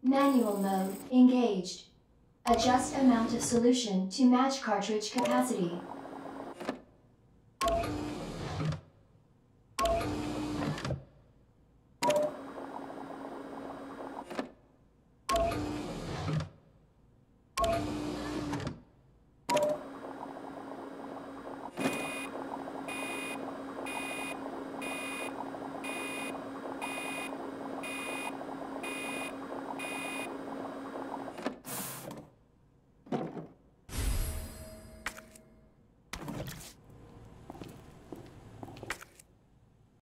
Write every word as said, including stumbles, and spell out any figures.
Manual mode engaged. Adjust amount of solution to match cartridge capacity.